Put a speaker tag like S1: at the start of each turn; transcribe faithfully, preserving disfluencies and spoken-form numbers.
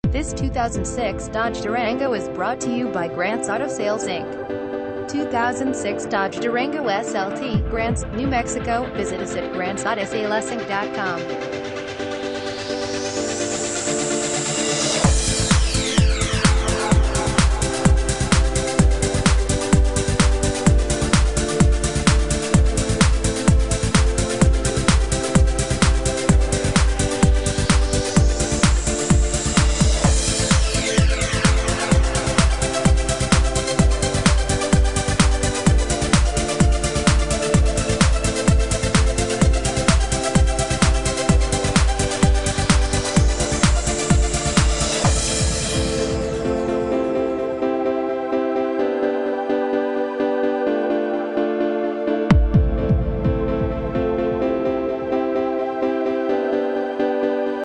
S1: This two thousand six Dodge Durango is brought to you by Grant's Auto Sales Incorporated two thousand six Dodge Durango S L T, Grants, New Mexico. Visit us at grants auto sales inc dot com.